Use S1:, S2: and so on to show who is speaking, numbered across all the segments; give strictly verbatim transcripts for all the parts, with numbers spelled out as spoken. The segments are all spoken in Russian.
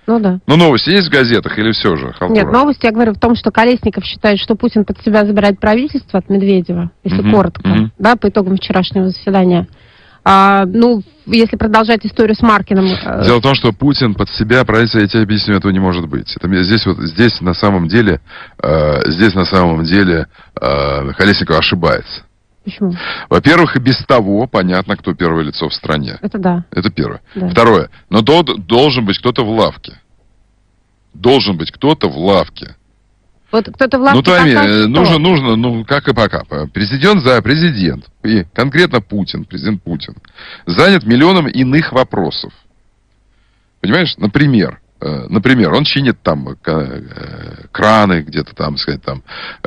S1: Ну да.
S2: Ну новости есть в газетах или все же? Халтура?
S1: Нет, новости, я говорю, в том, что Колесников считает, что Путин под себя забирает правительство от Медведева, если
S2: Мгм,
S1: коротко,
S2: мгм.
S1: да, по итогам вчерашнего заседания. А, ну, если продолжать историю с Маркиным... э,
S2: Дело в том, что Путин под себя правительство, я тебе объясню, этого не может быть. Это, мне здесь вот здесь на самом деле, э, здесь на самом деле э, Колесников ошибается.
S1: Почему?
S2: Во-первых, и без того понятно, кто первое лицо в стране.
S1: Это да.
S2: Это первое.
S1: Да.
S2: Второе. Но до- должен быть кто-то в лавке. Должен быть кто-то в лавке.
S1: Вот кто-то в лавке
S2: Ну, пойми,
S1: пока
S2: э,
S1: что?
S2: нужно, нужно, ну, как и пока. Президент за президент, и конкретно Путин, президент Путин, занят миллионом иных вопросов. Понимаешь? Например, э, например, он чинит там э, э, краны где-то там, сказать, там,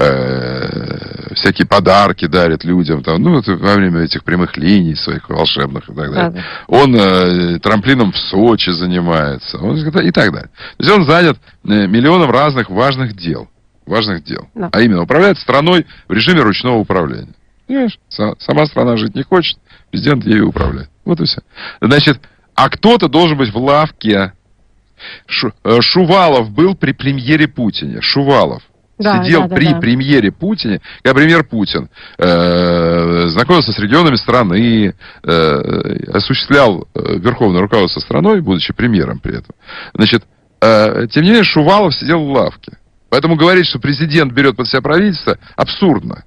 S2: э, всякие подарки дарит людям, там, ну, это во время этих прямых линий своих волшебных и так далее.
S1: Да, да.
S2: Он э, трамплином в Сочи занимается, он, и так далее. То есть он занят э, миллионом разных важных дел. Важных дел.
S1: Да.
S2: А именно, управляет страной в режиме ручного управления. Понимаешь? Са- Сама страна жить не хочет, президент ею управляет. Вот и все. Значит, а кто-то должен быть в лавке. Шу- э, Шувалов был при премьере Путине. Шувалов.
S1: Да,
S2: Сидел
S1: да, да,
S2: при
S1: да.
S2: премьере Путине, когда премьер Путин э, знакомился с регионами страны, э, осуществлял э, верховное руководство страной, будучи премьером при этом. Значит, э, тем не менее, Шувалов сидел в лавке. Поэтому говорить, что президент берет под себя правительство, абсурдно.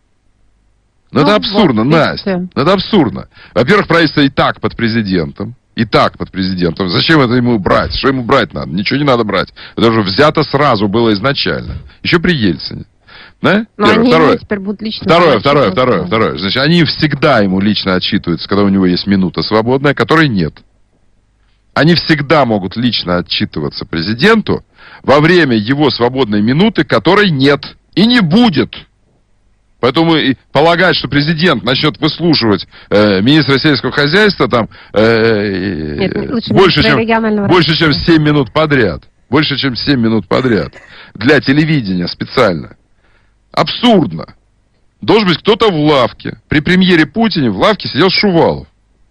S2: Но
S1: Ну,
S2: это абсурдно,
S1: вот,
S2: Настя.
S1: видите.
S2: Это абсурдно. Во-первых, правительство и так под президентом. И так под президентом. Зачем это ему брать? Что ему брать надо? Ничего не надо брать. Это уже взято сразу было изначально. Еще при Ельцине. Да?
S1: Но
S2: Первое.
S1: они ему
S2: Второе.
S1: теперь будут лично
S2: Второе,
S1: отчитываться.
S2: второе, второе, второе. Значит, они всегда ему лично отчитываются, когда у него есть минута свободная, которой нет. Они всегда могут лично отчитываться президенту во время его свободной минуты, которой нет и не будет. Поэтому и полагать, что президент начнет выслушивать э, министра сельского хозяйства там э,
S1: Нет, ну, лучше
S2: больше,
S1: министра
S2: чем,
S1: регионального
S2: больше, чем
S1: развития.
S2: семь минут подряд. Больше, чем семь минут подряд. Для телевидения специально. Абсурдно. Должен быть кто-то в лавке. При премьере Путине в лавке сидел Шувалов.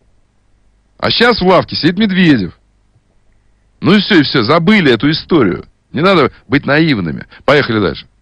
S2: А сейчас в лавке сидит Медведев. Ну и все, и все. Забыли эту историю. Не надо быть наивными. Поехали дальше.